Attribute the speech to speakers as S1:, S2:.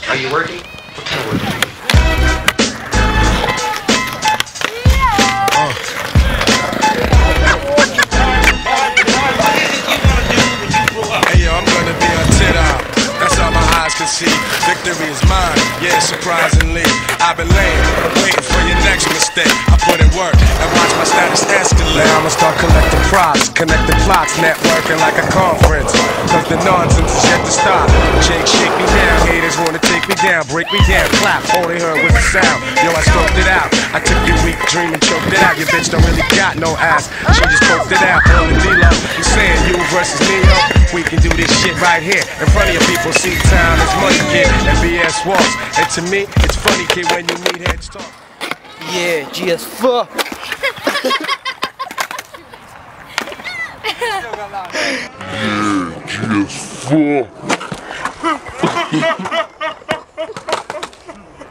S1: Are you working? What kind of work are you doing?
S2: Hey yo, I'm gonna be a tit-out. That's all my eyes can see. Victory is mine, yeah, surprisingly. I've been laying, waiting for your next mistake. I put in work and watch my status escalate. Now I'ma start collecting props, connecting plots, networking like a conference. Cause the nonsense is yet to stop. Chicks shake me down, haters wanna take me down, break me down, clap, all they heard was the sound. Yo, I scoped it out. I took your weak dream and choked it out. Your bitch don't really got no ass. She just poked it out. On the D-Lo, you saying you versus me, yo? We can do this shit right here in front of your people. See, time is money, kid, and BS walks. And to me, it's funny, kid, when you meet heads talk.
S3: Yeah, G as fuck.
S4: Yeah, G as fuck.